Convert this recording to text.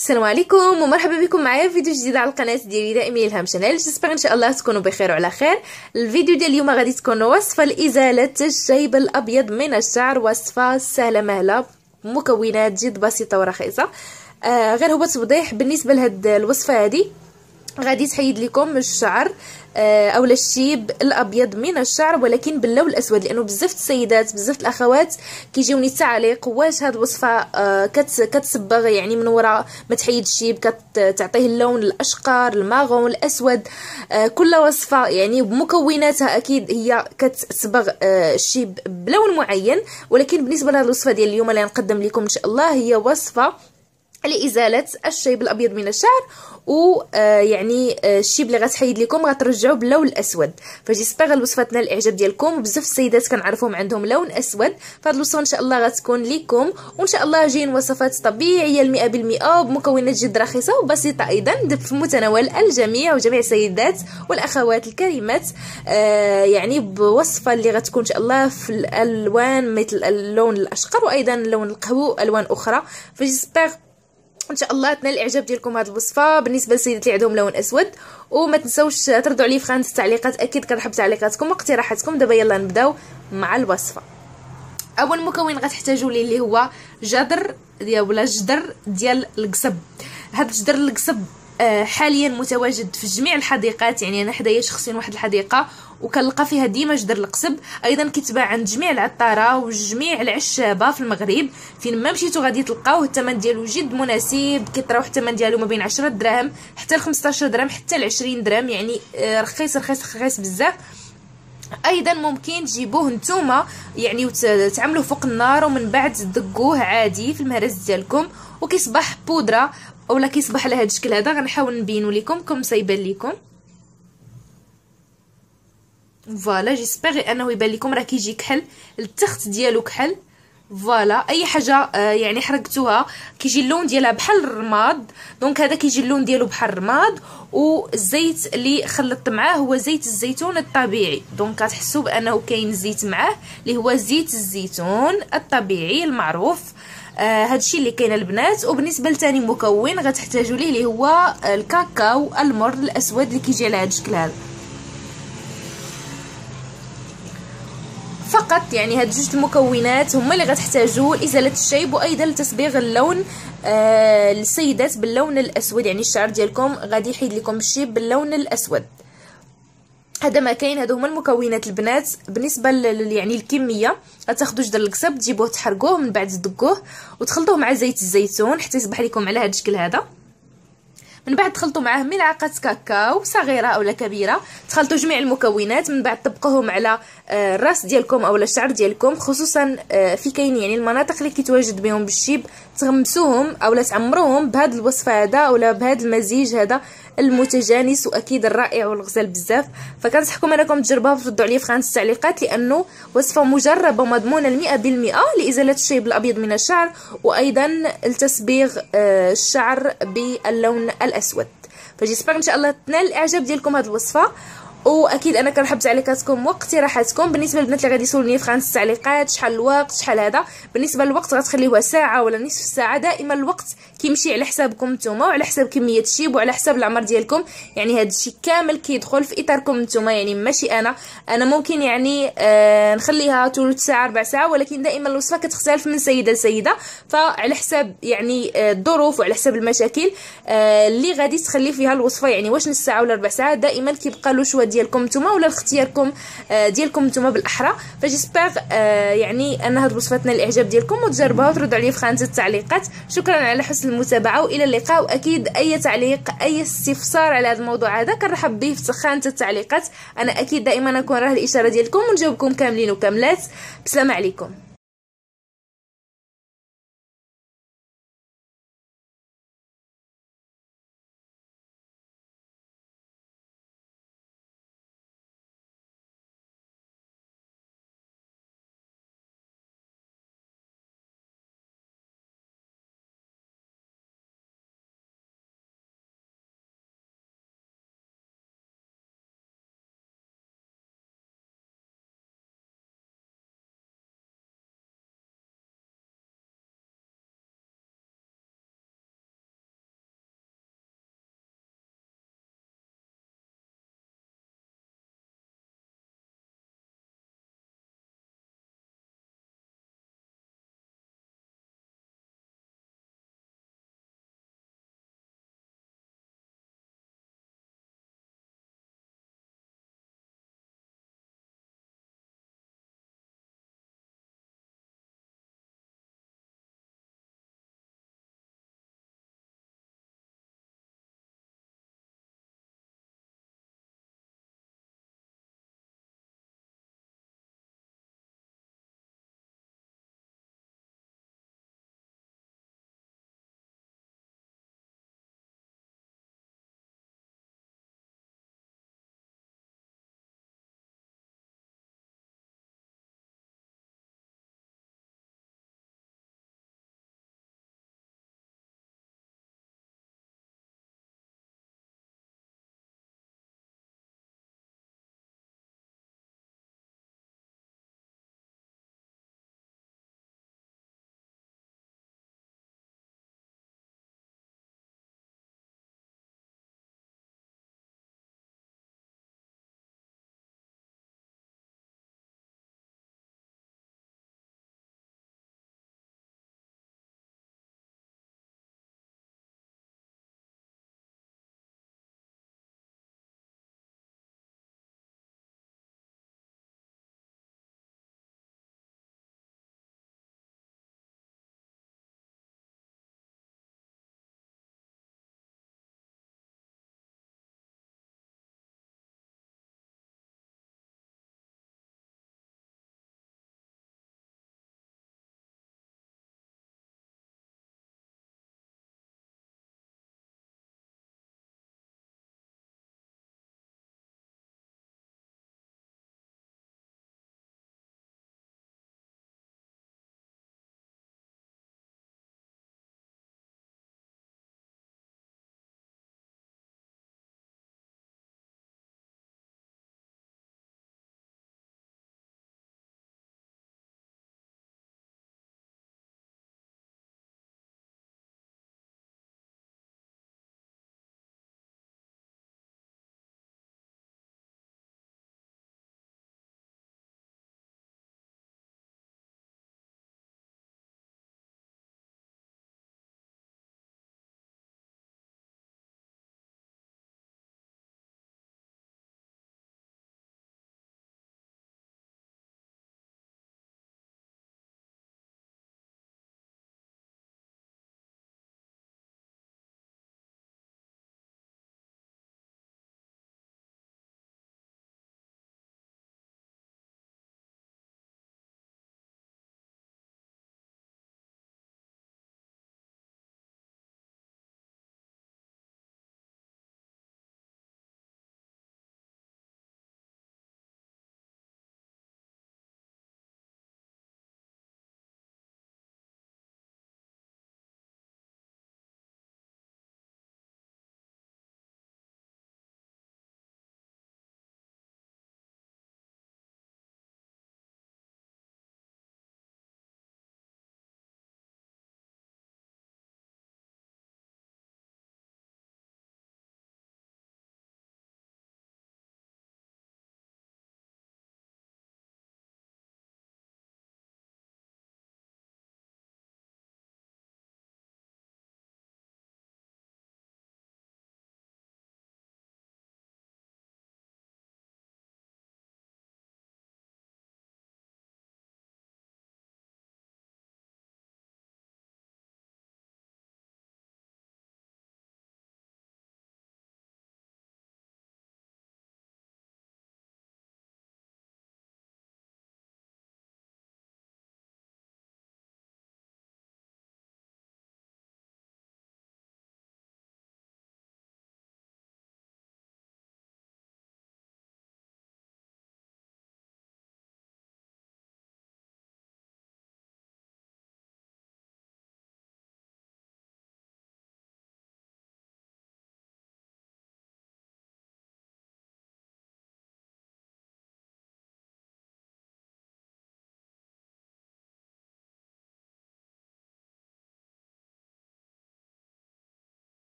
السلام عليكم ومرحبا بكم معايا في فيديو جديد على القناه ديالي دائما الهام شانيل. جيسبر ان شاء الله تكونوا بخير وعلى خير. الفيديو ديال اليوم غادي تكون وصفه لازاله الشيب الابيض من الشعر، وصفه سهله مهله مكونات جد بسيطه ورخيصه. غير هو توضيح بالنسبه لهاد الوصفه هذه غادي تحيد لكم الشعر اولا الشيب الابيض من الشعر ولكن باللون الاسود، لانه بزاف السيدات بزاف الاخوات كيجيوني التعليق واش هاد الوصفه كتصبغ يعني من وراء ما تحيد الشيب، كتعطيه اللون الاشقر الماغون الاسود. كل وصفه يعني بمكوناتها اكيد هي كتصبغ الشيب بلون معين، ولكن بالنسبه لهاد الوصفه ديال اليوم اللي نقدم لكم ان شاء الله هي وصفه لازاله الشيب الابيض من الشعر، ويعني الشيب اللي غتحيد لكم غترجعوا باللون الاسود. فجيسبر الوصفه تنال الاعجاب ديالكم، وبزاف السيدات كنعرفهم عندهم لون اسود، فهاد الوصفه ان شاء الله غتكون لكم. وان شاء الله جايين وصفات طبيعيه 100% وبمكونات جد رخيصه وبسيطه ايضا في متناول الجميع وجميع السيدات والاخوات الكريمات. يعني بوصفه اللي غتكون ان شاء الله في الالوان مثل اللون الاشقر وايضا اللون القهوي والوان اخرى. فجيسبر ان شاء الله تنال الاعجاب ديالكم هذه الوصفه بالنسبه للسيدات اللي عندهم لون اسود. وما تنسوش تردوا عليه في خانه التعليقات، اكيد كنرحب تعليقاتكم واقتراحاتكم. دابا يلا نبداو مع الوصفه. اول مكون غتحتاجوا ليه اللي هو جدر ديال القصب. هذا الجدر القصب حاليا متواجد في جميع الحديقات، يعني انا حدايا شخصيا واحد الحديقه وكنلقى فيها ديما جدر القصب، ايضا كيتباع عند جميع العطاره وجميع العشابه في المغرب. فين ما مشيتو غادي تلقاوه، الثمن ديالو جد مناسب، كيطراوح الثمن ديالو ما بين 10 دراهم حتى ل 15 درهم حتى ل 20 درهم، يعني رخيص رخيص رخيص بزاف. ايضا ممكن تجيبوه نتوما يعني وتعملوه فوق النار ومن بعد تدقوه عادي في المهرس ديالكم، وكيصبح بودره اولا كيصبح على هذا الشكل هذا. غنحاول نبينو لكم كم سايبان لكم. فوالا جيسبر انه يبان لكم راه كيجي كحل، التخت ديالو كحل. فوالا اي حاجه يعني حرقتوها كيجي اللون ديالها بحال الرماد، دونك هذا كيجي اللون ديالو بحال الرماد. والزيت اللي خلطت معاه هو زيت الزيتون الطبيعي، دونك كتحسوا بانه كاين زيت معاه اللي هو زيت الزيتون الطبيعي المعروف. هادشي اللي كاين البنات. وبالنسبه لثاني مكون غتحتاجوا ليه اللي هو الكاكاو المر الاسود اللي كيجي على هذا الشكل هذا فقط. يعني هاد جوج المكونات هما اللي غتحتاجوا لازاله الشيب وايضا لتصبيغ اللون للسيدات باللون الاسود، يعني الشعر ديالكم غادي يحيد لكم الشيب باللون الاسود. هذا ما كاين، هادو هما المكونات البنات. بالنسبه يعني الكميه غتاخذوا جدر القصب تجيبوه تحرقوه من بعد تدقوه وتخلطوه مع زيت الزيتون حتى يصبح لكم على هذا الشكل هذا. من بعد تخلطوا معاه ملعقه كاكاو صغيره اولا كبيره، تخلطوا جميع المكونات، من بعد طبقوهم على الراس ديالكم اولا الشعر ديالكم، خصوصا في كاين يعني المناطق اللي كيتواجد بهم بالشيب، تغمسوهم اولا تعمروهم بهذه الوصفه هذا اولا بهذا المزيج هذا المتجانس واكيد الرائع والغزال بزاف. فكنصحكم انكم تجربوها وتردوا عليه في خانه التعليقات، لانه وصفه مجربه ومضمونه 100% لازاله الشيب الابيض من الشعر وايضا لتصبيغ الشعر باللون الاسود. فجيسبر ان شاء الله تنال الاعجاب ديالكم هذه الوصفه، واكيد انا كنرحب تعليقاتكم واقتراحاتكم. بالنسبه للبنات اللي غادي يسولوني في خانه التعليقات شحال الوقت شحال هذا، بالنسبه للوقت غتخليوها ساعه ولا نصف ساعه. دائما الوقت كيمشي على حسابكم نتوما وعلى حساب كميه الشيب وعلى حساب العمر ديالكم، يعني هذا الشيء كامل كيدخل في اطاركم نتوما، يعني ماشي انا ممكن يعني نخليها ثلث ساعه ربع ساعه، ولكن دائما الوصفه كتختلف من سيده لسيده، فعلى حساب يعني الظروف وعلى حساب المشاكل اللي غادي تخلي فيها الوصفه، يعني واش نص ساعه ولا ربع ساعه دائما كيبقى له شويه ديالكم نتوما ولا اختياركم ديالكم نتوما بالاحرى. فجيسبر يعني ان هاد الوصفه تنال الاعجاب ديالكم وتجربوها وتردوا عليه في خانه التعليقات. شكرا على حسن المتابعه والى اللقاء. واكيد اي تعليق اي استفسار على هذا الموضوع هذا كنرحب به في خانه التعليقات، انا اكيد دائما اكون راه الاشاره ديالكم ونجاوبكم كاملين وكاملات. بسلام عليكم.